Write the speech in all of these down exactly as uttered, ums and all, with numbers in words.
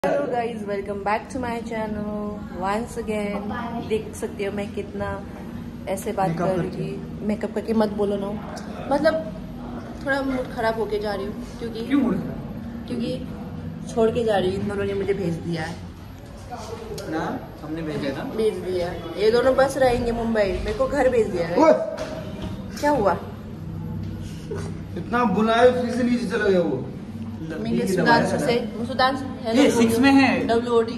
Hello guys, welcome back to my channel once again. देख सकते हो मैं कितना ऐसे बात कर रही थी। मेकअप करके मत बोलो ना, मतलब थोड़ा मूड खराब होके जा रही हूँ क्योंकि क्यों क्योंकि छोड़ के जा रही हूँ। इन दोनों ने मुझे भेज दिया है ना, हमने भेज दिया था। भेज दिया है। ये दोनों बस रहेंगे मुंबई, मेरे को घर भेज दिया है। क्या हुआ? इतना बुलाए फिर से नीचे चला गया वो। मिले सुधांशु से। सुधांशु ये सिक्स में है। W O D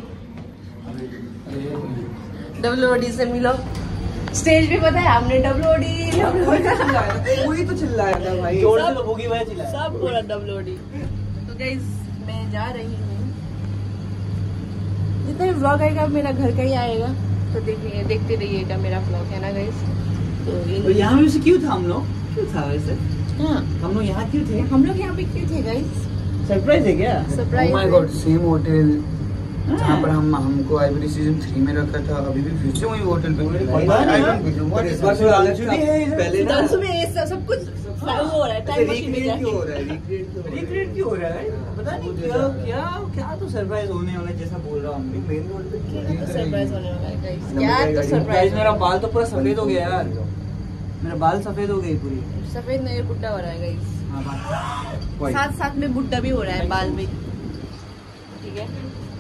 W O D से मिलो। स्टेज पे पता है हमने डब्ल्यू ओ डी वही तो चिल्लाया था भाई। जोर से तो भूगी भाई चिल्लाया सब पूरा डब्ल्यू ओ डी। तो गाइस मैं जा रही हूँ। जितना भी व्लॉग आएगा मेरा घर का ही आएगा, तो देखिए देखते रहिएगा मेरा व्लॉग, है ना गाइस। तो ये यहाँ वैसे क्यों था हम लोग? क्यों था वैसे? हाँ हम लोग यहाँ क्यों थे? हम लोग यहाँ पे क्यों थे गाइस? सरप्राइज है क्या? Surprise. Oh my god, same hotel जहाँ पर हम हमको आईबीडी सीजन थ्री में रखा था, अभी भी फिर से वही होटल पे। इस बार थोड़ा अलग है। पहले ना में ये सब सब कुछ हो रहा है। टाइम मशीन में जाके हो रहा है, रिक्रिएट क्यों हो रहा है? पता नहीं क्या क्या क्या तो सरप्राइज होने वाला है जैसा बोल रहा हूँ। मेन रोड पे क्या तो सरप्राइज होने वाला है गाइस? क्या तो सरप्राइज? मेरा बाल तो पूरा सफेद हो गया यार। मेरा बाल सफेद हो गई पूरी। सफेद नहीं, बुड्ढा हो रहा है गाइस। हाँ, साथ साथ में बुड्ढा भी हो रहा है बाल में, ठीक है।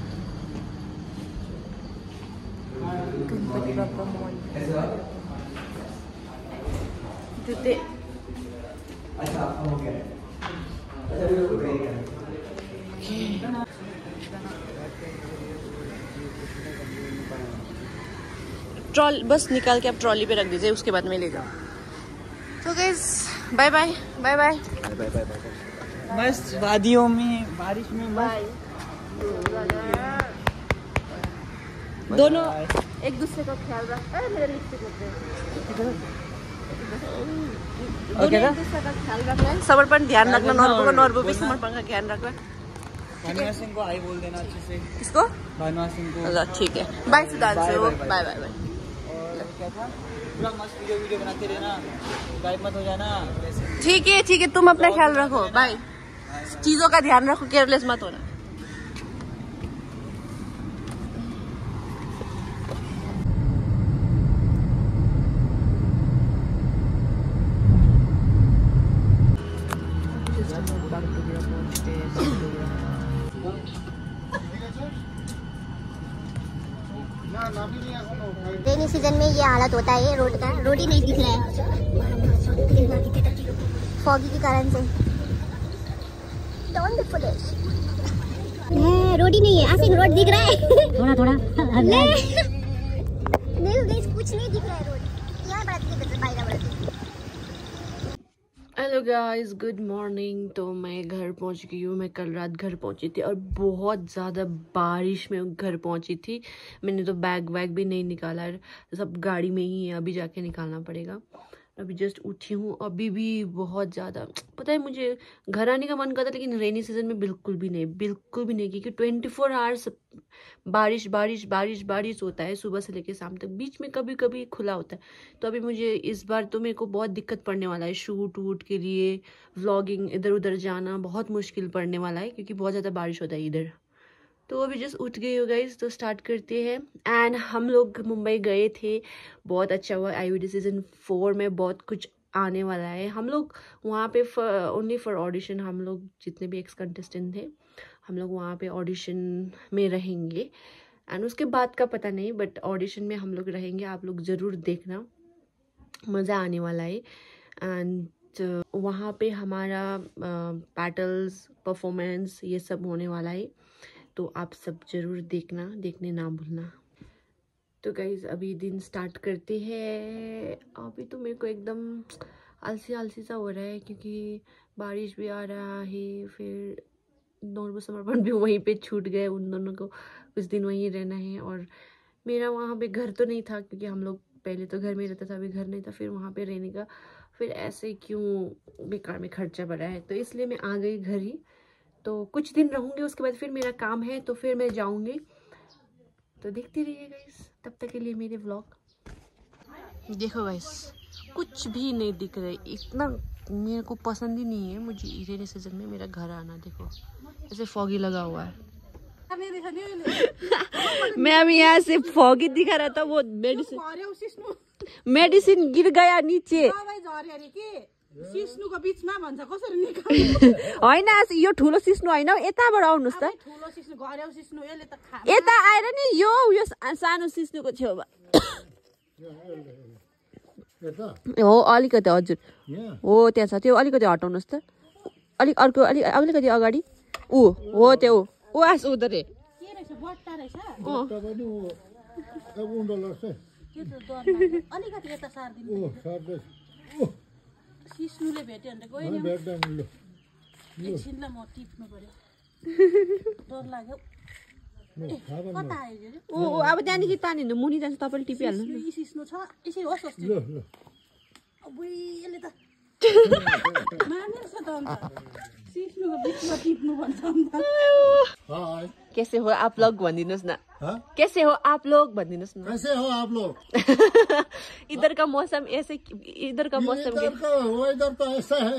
गणपति बाप्पा मोहन जूते। ट्रॉली बस निकाल के आप ट्रॉली पे रख दीजिए, उसके बाद में ले जाओ। तो guys bye bye bye bye bye bye bye. मस्त वादियों में बारिश में बाय। दोनों एक दूसरे का ख्याल रख। अरे मेरे लिपस्टिक होते हैं। दोनों एक दूसरे का ख्याल रखना है, समर्पण ध्यान रखना। नॉर्बो को नॉर्बो भी समर्पण का ध्यान रखना। भानुआ सिंह को आई बोल देना अच्छे से। किसको? भानुआ सिंह को। ठीक है, bye Sudhanshu, bye bye bye. और क्या था? पूरा मस्त वीडियो वीडियो बनाते रहना, गायब मत हो जाना। ठीक है ठीक है, तुम अपना ख्याल रखो, बाय। चीजों का ध्यान रखो, केयरलेस मत होना। रेनी सीजन में ये हालत होता है रोड का। रोड ही नहीं दिख रहा है फॉगी के कारण से। Don't be foolish. रोड ही नहीं है। आसिक रोड दिख रहा है थोड़ा थोड़ा। नहीं गाइस, कुछ नहीं दिख रहा है रोड। यहाँ बड़ा दिक्कत है बाइक बड़ा। Hello guys, good morning. तो मैं घर पहुंच गई हूँ। मैं कल रात घर पहुंची थी और बहुत ज़्यादा बारिश में घर पहुंची थी। मैंने तो बैग वैग भी नहीं निकाला, सब गाड़ी में ही है, अभी जाके निकालना पड़ेगा। अभी जस्ट उठी हूँ, अभी भी बहुत ज़्यादा पता है मुझे घर आने का मन करता, लेकिन रेनी सीजन में बिल्कुल भी नहीं, बिल्कुल भी नहीं, क्योंकि ट्वेंटी फोर आवर्स बारिश बारिश बारिश बारिश होता है, सुबह से लेकर शाम तक। बीच में कभी कभी खुला होता है। तो अभी मुझे इस बार तो मेरे को बहुत दिक्कत पड़ने वाला है शूट वूट के लिए, व्लॉगिंग, इधर उधर जाना बहुत मुश्किल पड़ने वाला है, क्योंकि बहुत ज़्यादा बारिश होता है इधर। तो अभी जस्ट उठ गई हो गाइस, तो स्टार्ट करते हैं। एंड हम लोग मुंबई गए थे, बहुत अच्छा हुआ। आईवीडी सीजन फोर में बहुत कुछ आने वाला है। हम लोग वहाँ पे ओनली फॉर ऑडिशन, हम लोग जितने भी एक्स कंटेस्टेंट थे, हम लोग वहाँ पे ऑडिशन में रहेंगे। एंड उसके बाद का पता नहीं, बट ऑडिशन में हम लोग रहेंगे। आप लोग ज़रूर देखना, मज़ा आने वाला है। एंड वहाँ पे हमारा बैटल्स, परफॉर्मेंस, ये सब होने वाला है, तो आप सब जरूर देखना, देखने ना भूलना। तो गाइज अभी दिन स्टार्ट करते हैं। अभी तो मेरे को एकदम आलसी आलसी सा हो रहा है, क्योंकि बारिश भी आ रहा है, फिर नॉर्बो समर्पण भी वहीं पे छूट गए। उन दोनों को कुछ दिन वहीं रहना है। और मेरा वहाँ पे घर तो नहीं था, क्योंकि हम लोग पहले तो घर में रहता था, अभी घर नहीं था। फिर वहाँ पे रहने का फिर ऐसे क्यों बेकार में खर्चा बढ़ा है, तो इसलिए मैं आ गई घर ही। तो कुछ दिन रहूँगी, उसके बाद फिर मेरा काम है, तो फिर मैं जाऊँगी। तो देखते रहिए गाइस, तब तक के लिए मेरे व्लॉग। देखो गाइस, कुछ भी नहीं दिख रहा है, इतना मेरे को पसंद ही नहीं है। मुझे रेनी सीजन में मेरा घर आना, देखो ऐसे फॉगी लगा हुआ है। मैं अभी यहाँ से फॉगी दिखा रहा था, वो मेडिसिन मेडिसिन गिर गया नीचे। सिस्नुको बिचमा भन्छ कसरी निकाल्नु होइन यो ठुलो सिस्नु होइन, यताबाट आउनुहोस् त। ठुलो सिस्नु घरेउ सिस्नु यसले त खा यता आएर नि यो यो सानो सिस्नुको छेउमा हो अलिकति। हजुर हो त्यहाँ छ, त्यो अलिकति हटाउनुहोस् त, अलिक अर्को अलिक अलिकति अगाडि। ऊ हो त्यो ऊ आस उधर रे के रहेछ बट्टा रहेछ अलिकति यता सार्दिनु सिस्नुले भेट्यो भने त गएन एकछिनलाई म टिप्नु पर्यो डर लाग्यो कता आयो ऊ अब त्यहाँदेखि तानिनु मुनि जान्छ, तपाईँले टिपिहाल्नु। यी सिस्नु छ यसरी होस् होस् अबुई यसले त मानेछ त अन्त सिस्नुको बिचमा टिप्नु भन्छ अन्त। कैसे हो आप लोग भनिदिनुहोस् न, कैसे हो आप लोग भनिदिनुहोस् न। कैसे हो आप लोग? इधर का मौसम ऐसे, इधर का मौसम इधर का वेदर तो ऐसा है,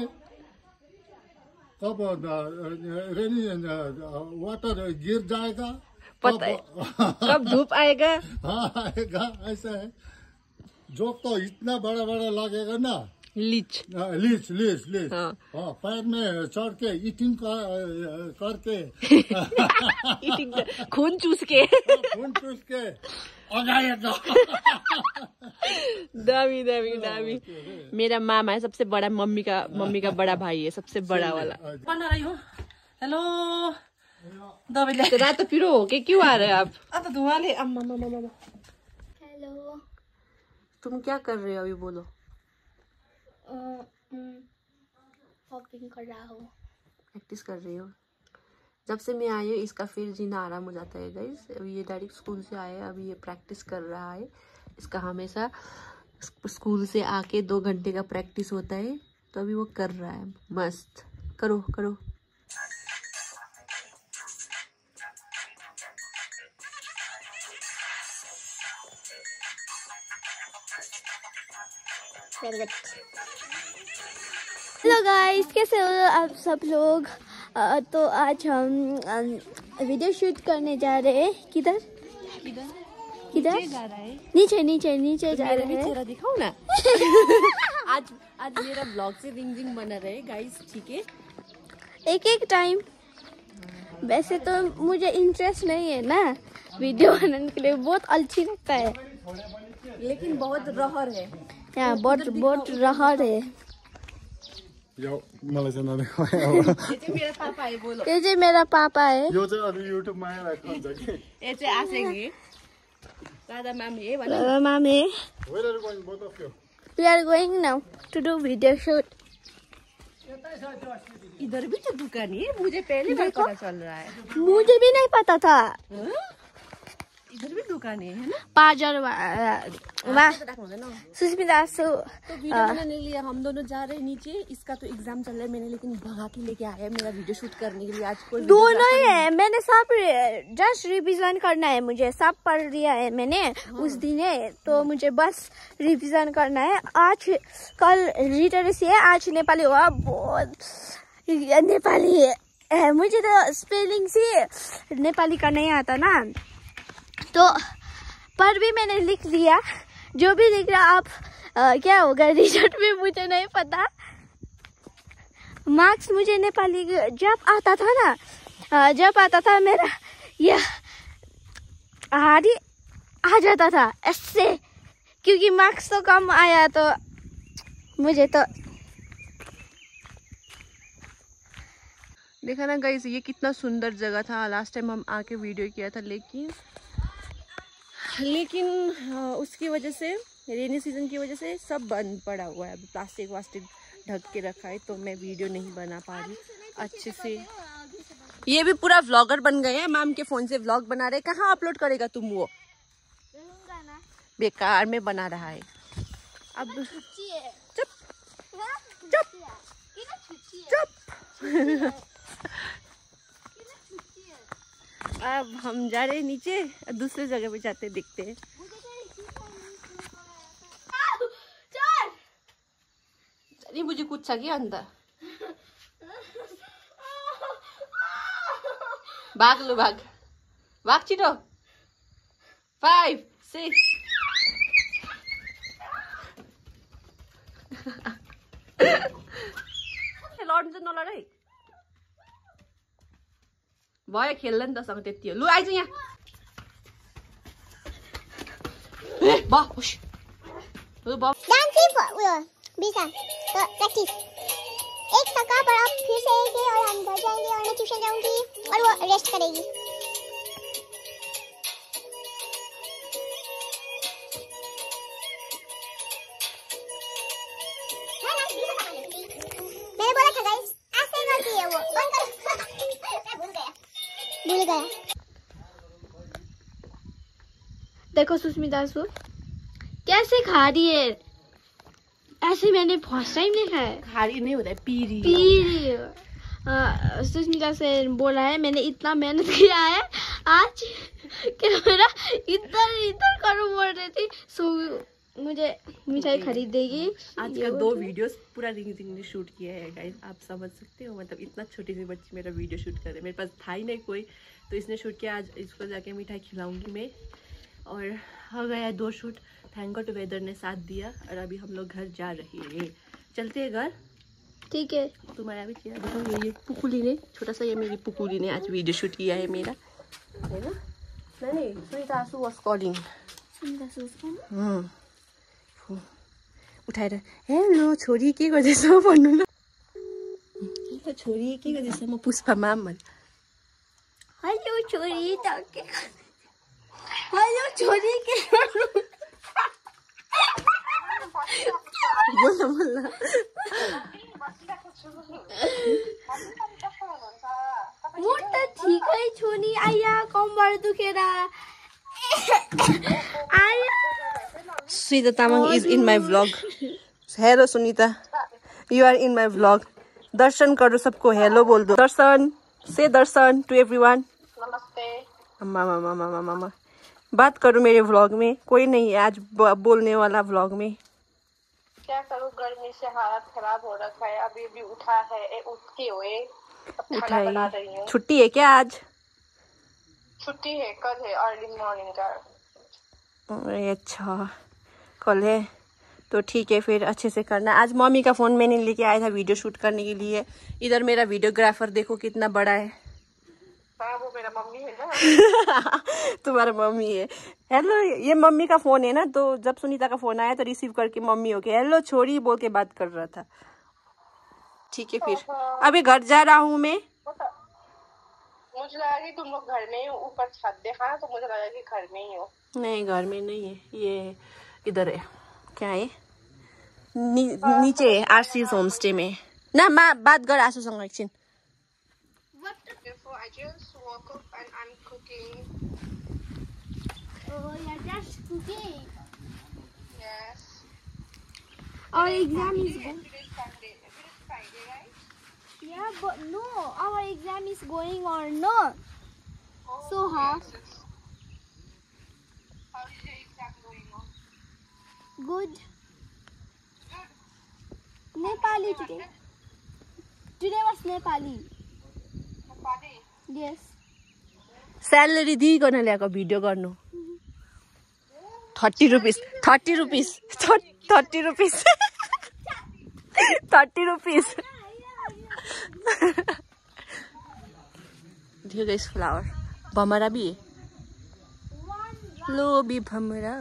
कब रेनी वाटर गिर जाएगा, पता है कब धूप आएगा। हाँ आएगा, ऐसा है। जोक तो इतना बड़ा बड़ा लगेगा ना, लीच लीच लीच लीच हाँ। हाँ, पैर में चढ़ के ईटिंग करके खून चूस के खून चूस के आएगा। दामी दामी दामी। मेरा मामा है सबसे बड़ा, मम्मी का मम्मी का बड़ा भाई है सबसे बड़ा वाला। बना रही हो हेलो दबाई ले रात तो पिरो हो के क्यों आ रहे हैं आप? अब धुआं ले अम्मा मम्मा मम्मा हेलो तुम क्या कर रहे हो अभी बोलो? वॉकिंग कर रहा हूँ। प्रैक्टिस कर रही हो? जब से मैं आई हूँ इसका फिर जीना आराम हो जाता है गाइस। अभी ये डायरेक्ट स्कूल से आया, अभी ये प्रैक्टिस कर रहा है। इसका हमेशा स्कूल से आके दो घंटे का प्रैक्टिस होता है, तो अभी वो कर रहा है। मस्त करो करो। हेलो गाइस, कैसे हो आप सब लोग? आ, तो आज हम आ, वीडियो शूट करने जा रहे हैं। किधर किधर किधर जा रहा है? नीचे नीचे नीचे जा रहे हैं। चेहरा दिखाओ ना। आज आज मेरा ब्लॉग से रिंग रिंग बना रहे गाइस, ठीक है? एक एक टाइम। वैसे तो मुझे इंटरेस्ट नहीं है ना वीडियो बनाने के लिए, बहुत अच्छी लगता है, लेकिन बहुत रहर है यहाँ, बहुत बहुत रहर है। यो मलाई चाहिँ नदेखाऊ। ये चाहिँ मेरा पापा है, बोलो। ये जो मेरा पापा है, यो चाहिँ अनि युट्युबमा आइरहेको हुन्छ कि। ये चाहिँ आसेंगे राधा मैम है भन। uh, मामी Where are you going, both of you? we are going now to do video shoot। इधर भी तो दुकान है, मुझे पहले बार पता चल रहा है। मुझे भी नहीं पता था। इधर भी दुकान है, है ना? पाजर वाह सुस्मिता सु तो वीडियो बनाने के लिए हम दोनों जा रहे हैं नीचे। इसका तो एग्जाम चल रहा है, मैंने लेकिन भगा के लेके आया मेरा वीडियो शूट करने के लिए। आज कोई दोनों ही है, मैंने सब जस्ट रिवीजन करना है, मुझे सब पढ़ लिया है मैंने। हाँ। उस दिन है तो मुझे बस रिवीजन करना है। आज कल लिटरेसी है, आज नेपाली हुआ। बहुत नेपाली है, मुझे तो स्पेलिंग से नेपाली का नहीं आता ना, तो पर भी मैंने लिख लिया। जो भी लिख रहा आप आ, क्या होगा रिजल्ट में मुझे नहीं पता। मार्क्स मुझे नेपाली जब आता था ना, आ, जब आता था मेरा यह हारी आ जाता था ऐसे, क्योंकि मार्क्स तो कम आया तो मुझे तो। देखा ना गाइस, ये कितना सुंदर जगह था। लास्ट टाइम हम आके वीडियो किया था, लेकिन लेकिन उसकी वजह से, रेनी सीजन की वजह से सब बंद पड़ा हुआ है। अभी प्लास्टिक वास्टिक ढक के रखा है, तो मैं वीडियो नहीं बना पा रही अच्छे से। ये भी पूरा व्लॉगर बन गए हैं, मैम के फोन से व्लॉग बना रहे। कहाँ अपलोड करेगा तुम? वो बेकार में बना रहा है। अब चुप चुप चुप। अब हम जा रहे हैं नीचे, दूसरे जगह पे जाते दिखते हैं। चलिए, मुझे कुछ सा क्या अंदर भाग लो भाग। भाग छिटो। फाइभ सिक्स लड्नु चाहिँ नलड है। भयो खेल्ला नि तसँग त्यति हो। लु आइज यहाँ। ए बा खुश। लु बा डांसिंग फॉर वो बीसा तो प्रैक्टिस एक थका पर अब फिर से एक और हम घर जाएंगे और मैं ट्यूशन जाऊंगी और वो रेस्ट करेगी। मैंने बोला था गाइस ऐसे करती है वो बंद कर। मैं भूल गया भूल गया। देखो सुष्मिता सु कैसे खा रही है। ऐसे मैंने फर्स्ट टाइम देखा है। खारी नहीं होता है, पी रही पी रही है। सुष्मिता से बोला है मैंने इतना मेहनत किया है आज कि मेरा इधर इधर करो बोल रही थी। सो मुझे मिठाई खरीद देगी। आज का दो वीडियोस पूरा रिंग रिंग ने शूट किया है गाइस। आप समझ सकते हो, मतलब इतना छोटी सी बच्ची मेरा वीडियो शूट कर रही है। मेरे पास था ही नहीं कोई, तो इसने शूट किया। आज इसको जाके मिठाई खिलाऊंगी मैं। और हो गया दो शूट। थैंक गॉड वेदर ने साथ दिया। और अभी हम लोग घर जा रहे हैं। चलते हैं घर। ठीक है। तुम्हारा भी चेहरा देखो। ये ये पुकुली ने, छोटा सा ये मेरी पुकुली ने आज वीडियो शूट किया है मेरा, है ना। नहीं सुनीता आसु वाज कॉलिंग। सुनीता सु उठाएर हेलो छोरी के गर्दैछ भन्नु ल। हेलो छोरी के गर्दैछ, म पुष्पा माम भन्। हेलो छोरी त के हेलो छोरी के बोल बोल। म त ठिकै छु नि। आया कम्बर दुखेर आया। Sunita Tamang is in my vlog. Hello Sunita, you are in my vlog. दर्शन करो सबको, हेलो बोल दो। दर्शन से दर्शन टू एवरीवन। नमस्ते। मामा मामा मामा मामा बात करो मेरे व्लॉग में। कोई नहीं है आज बोलने वाला व्लॉग में। क्या करूँ, गर्मी से हालत खराब हो रखा है। अभी भी उठा है, ए, उठ के हुए खाना बना रही हूँ। छुट्टी है क्या आज? छुट्टी है, कल है अर्ली मॉर्निंग का। अच्छा कल है तो ठीक है, फिर अच्छे से करना। आज मम्मी का फोन मैंने लेके आया था वीडियो शूट करने के लिए। इधर मेरा वीडियोग्राफर देखो कितना बड़ा है। हाँ वो मेरा मम्मी है ना। तुम्हारा मम्मी है। हेलो, ये मम्मी का फोन है ना, तो जब सुनीता का फोन आया तो रिसीव करके मम्मी हो गया हेलो छोरी बोल के बात कर रहा था। ठीक है, फिर अभी घर जा रहा हूँ मैं। मुझे लगा कि तुम लोग घर में ही हो, ऊपर छत देखा ना तो मुझे लगा कि घर में ही हो। नहीं घर में नहीं है, ये इधर है। क्या है नी, नीचे है आरसीज होम स्टे में ना। माँ बात कर आसूसँग एकछिन। I just woke up and I'm cooking. Oh, you're just cooking. Yes. Our exam is Today is Sunday. It is Friday, right? yeah, but no, our exam is going on. No, Oh, so how yes, yes. How is your exam going on? good. Good. Nepali today. Today was Nepali. Nepali. Yes. स्यालेरी दिइकन ल्याएको video गर्नु। Thirty rupees thirty rupees thirty rupees thirty rupees देखो इस flower भमरा भी है। लो भी भमरा।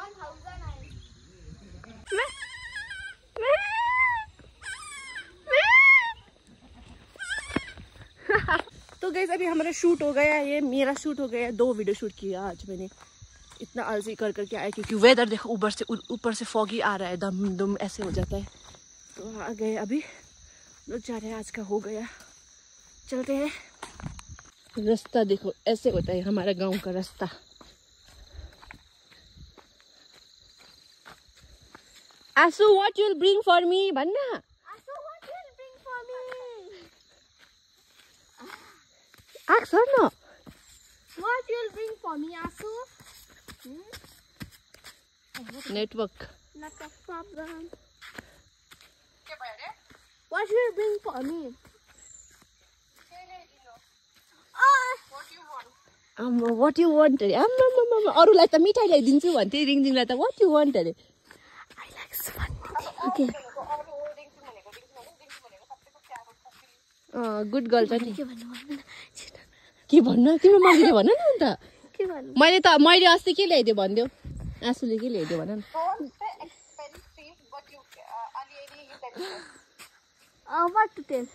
तो गाइस अभी हमारा शूट हो गया, ये मेरा शूट हो गया। दो वीडियो शूट किया आज मैंने। इतना आलसी कर करके आया क्योंकि वेदर देखो ऊपर से ऊपर से फॉगी आ रहा है, दम दम ऐसे हो जाता है। तो आ गए अभी लोग जा रहे हैं। आज का हो गया, चलते हैं। रास्ता देखो ऐसे होता है हमारा गांव का रास्ता। आसू what you will bring for me भन्ना। Ask or no? What you'll bring for me, Asu? Hmm? Network. Not a problem. क्या बोले? What you'll bring for me? Say it, you know. Oh, What do you want? आम्मा what you want अरे आम्मा अरूलाई त मिठाई ल्याइदिन्छु भन्थे रिङजिङलाई त वाट यु वान्ट अरे I like okay good girl छ नि के भन्नु तिम्रो मम्मीले भन न अन्त के भन्नु मैले त मैले अस्ति के ल्याइदियो भनिदेऊ आँसुले के ल्याइदियो भन न व्हाट टू टेल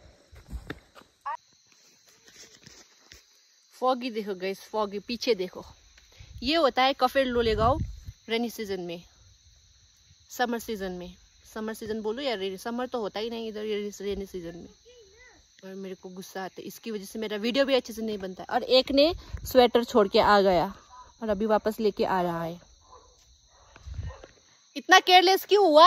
फॉगी देखो गाइस फॉगी पीछे देखो ये होता है कफेर लोलेगांव रेनी सीजन में समर सीजन में समर सीजन बोलो या रेनी समर तो होता ही नहीं इधर रेनी सीजन में और मेरे को गुस्सा आता है इसकी वजह से मेरा वीडियो भी अच्छे से नहीं बनता है और एक ने स्वेटर छोड़ के आ गया और अभी वापस लेके आ रहा है इतना केयरलेस क्यों हुआ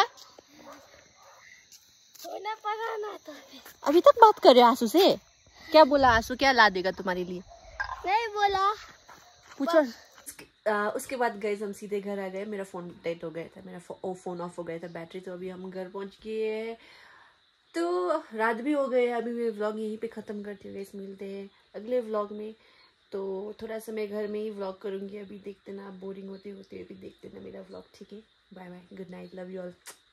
सोना पड़ा ना तो अभी तक बात कर रहे हो आंसू से क्या बोला आंसू क्या ला देगा तुम्हारे लिए नहीं बोला पूछो आ, उसके बाद गए हम सीधे घर आ गए मेरा फ़ोन डेड हो गया था मेरा फो, फ़ोन ऑफ हो गया था बैटरी तो अभी हम घर पहुंच गए तो रात भी हो गए अभी मैं व्लॉग यहीं पे ख़त्म करती हूँ गाइस मिलते हैं अगले व्लॉग में तो थोड़ा सा मैं घर में ही व्लॉग करूँगी अभी देखते ना बोरिंग होते होते अभी देखते ना मेरा व्लॉग ठीक है bye bye good night love you all